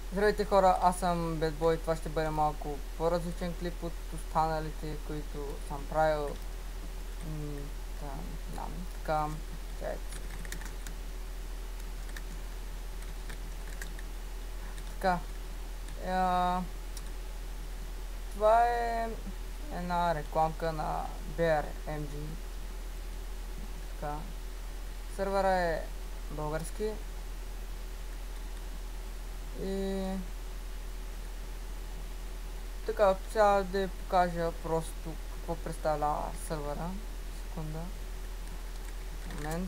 Здравейте хора, аз съм Бедбой. Това ще бъде малко по-различен клип от останалите, които съм правил. Така, чакайте. Така, това е една рекламка на BRMG. Така, сървъра е български и така, сега да ви покажа просто какво представлява сървъра. Секунда. Момент.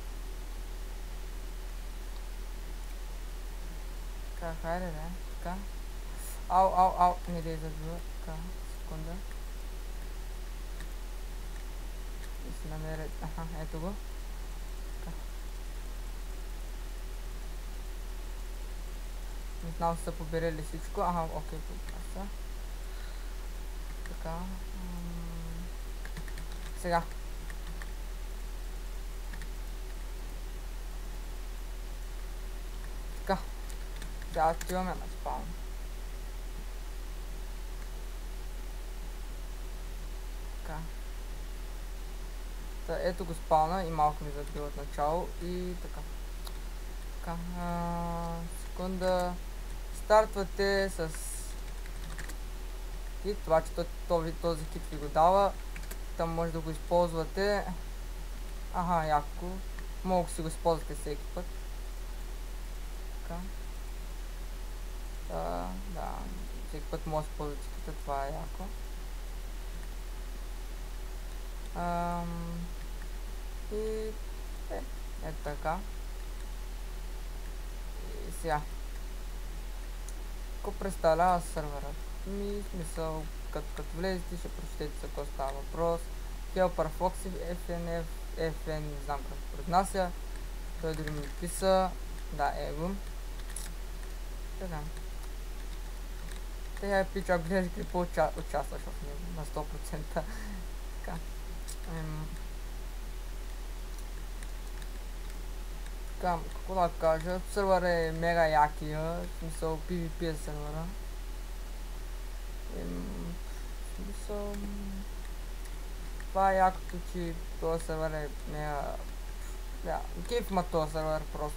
Така, хайде, да. Така. Ау, не да излиза. Така, секунда. И си намеря. Аха, ето го. Така. Не знам са поберели всичко. Аха, окей, това са. Така. Сега. Така. Сега отиваме на спаун. Така. Та, ето го спауна и малко ми забива от начало и така. Така. Секунда. Стартвате с кит, това че този кит ви го дава. Там може да го използвате. Аха, яко. Мога да си го използвате всеки път. Така. Да, всеки път може да използвате кита, това е яко. И ето така. И сега. Какво представлява сървърът? Смисъл, като влезете, ще прочетете за какво става въпрос. Helper FNF, FN, не знам как се произнася. Той дори ми писа. Да, его. Така. Тега пич, ако гледаш клипа, участваш в него на 100%. Така. Така, какво да кажа? Сървър е мега якия, в смисъл PvP е сървъра. В смисъл... Това е якото, че този сървър е мега... Да, кеф ма този сървър просто.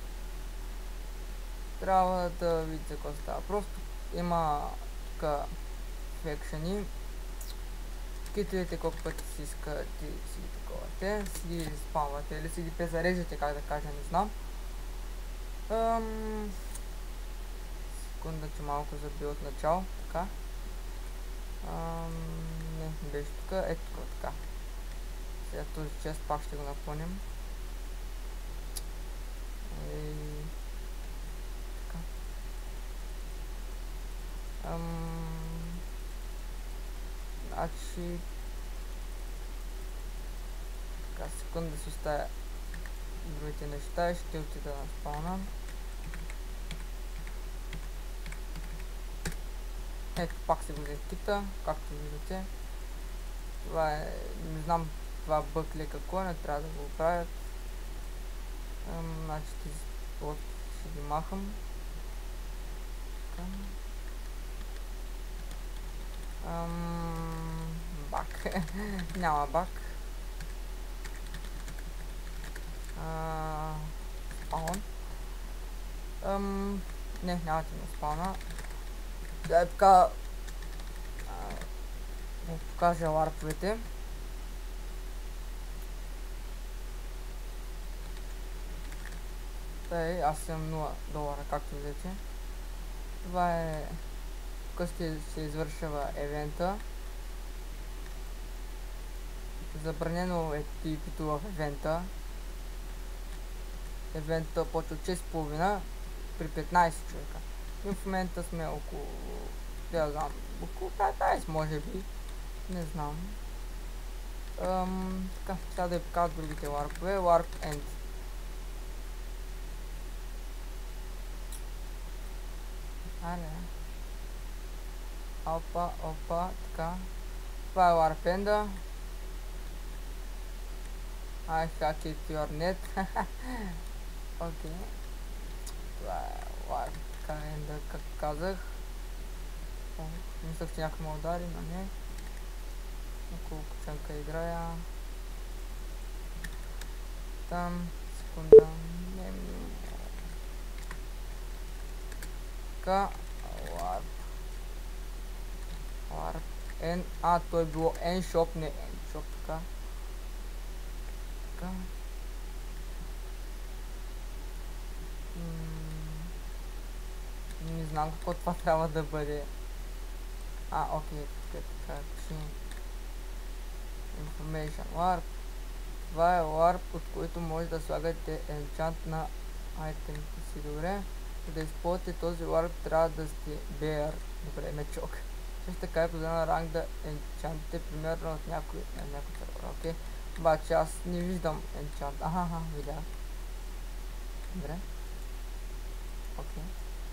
Трябва да видите какво става. Просто има така фекшени. Китовете колко пъти си искате си ги таковате, си ги спамвате или си ги презареждате, как да кажа, не знам. Секунда, че малко заби от начало, така. Не беше тук, ето тук, така. Сега този чест пак ще го напълним. Така. Значи... Така, секунда да си оставя другите неща и ще отида на спауна. Ето, пак си го взех кита, както виждате. Това е, не знам това бък ли какво, не трябва да го правят. Значи тези от ще ги махам. Така. Бак. Няма бак. Спаун. Не, няма ти на спауна. Да така да покажа ларповете. Тъй, аз съм $0, както видите. Това е... Тук ще се извършва евента. Забранено е PvP-то в евента. Евента почва от 6:30 при 15 човека. И в момента сме около... Да знам, около 15 може би. Не знам. Така, сега да ви покажа другите ларпове. Warp End. Аре. Опа, така. Това е Warp End. I hacked your net. Окей. Това е Warp Така е, да, как казах. Мислях, че някой ме удари, но не. Около кученка играя. Там, секунда. Така, Warp. То е било N-Shop, не N-Shop, така. Така. Не знам какво това трябва да бъде. Окей, така, че... Information Warp. Това е Warp, от който може да слагате enchant на айтемите си. Добре. За да използвате този Warp трябва да сте Bear. Добре, мечок. Също така е позволено ранг да енчантите, примерно от някой сервер. Окей. Обаче аз не виждам енчант. Видях. Добре. Окей.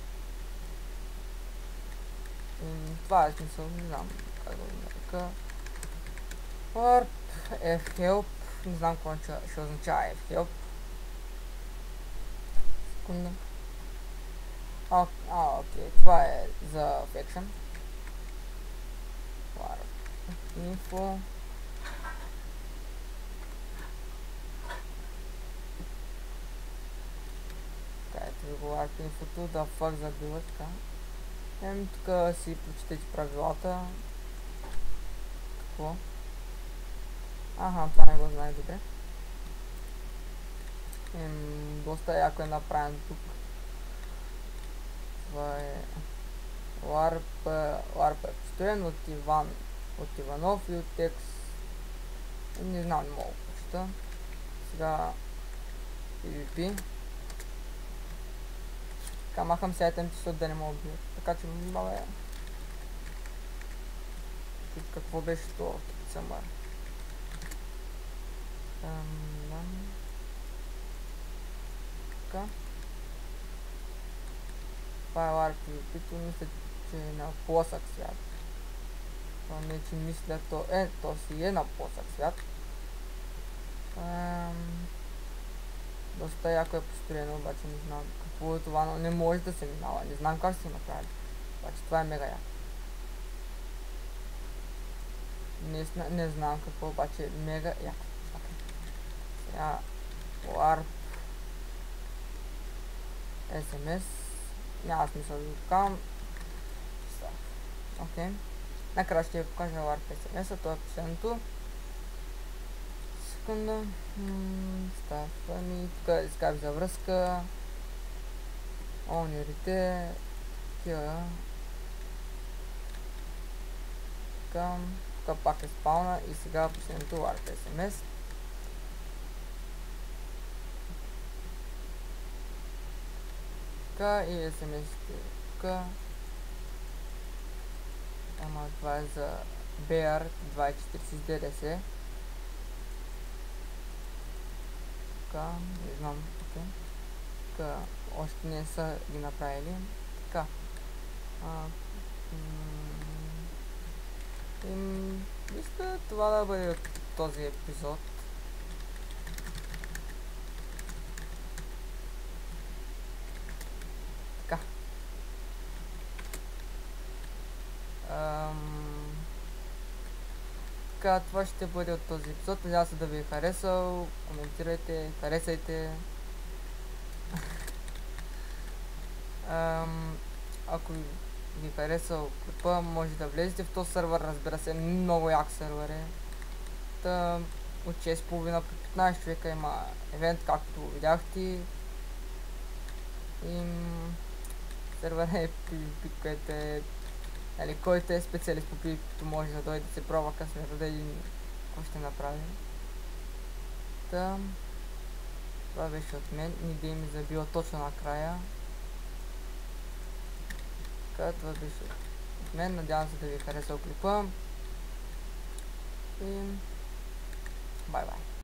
Това е смисъл, не знам как да го нарека. Warp, F-Help. Не знам какво ще означава F-Help. Секунда. Окей, това е за Faction. Warp Info. Така, ето ви го Warp Info-то, да фак забива така. Тук си прочетете правилата. Какво? Това не го знае добре. Доста яко е направен тук. Това е Warp е построен от Иванов и от текст. Не знам, не мога да прочета. Сега PvP. Така, махам си айтемите, защото да не мога да бият. Така че бабе... Какво беше това? Самар. Така. Това е Warp PvP-то, мисля, че е на плосък свят. Това не, че мисля, то си е на плосък свят. Доста яко е построено, обаче не знам какво е това, но не може да се минава. Не знам как се направи. Обаче това е мега яко. Не знам какво, обаче е мега яко. Сега Warp SMS. Няма смисъл да го покажам. Окей. Накрая ще ви покажа Warp SMS-а, това е последното. Секунда. Става ми. Тук е скайп за връзка. Онерите. Такива. Тук пак е спауна и сега последното Warp SMS. И SMS-ите тук. Това е за BR 24 с ДДС. Така, не знам. Тук още не са ги направили. Така. Мисля това да бъде от този епизод. Така, това ще бъде от този епизод. Надявам се да ви е харесал. Коментирайте, харесайте. Ако ви харесал клипа, може да влезете в този сервер. Разбира се, много як сервер е. От 6:30 при 15 човека има евент, както видяхте. И сервер е PvP, което е... който е специалист по PvP, може да дойде да се пробва късмета да видим какво ще направим. Това беше от мен. Идея ми забила точно накрая. Така, това беше от мен. Надявам се да ви е харесал клипа. И... бай-бай.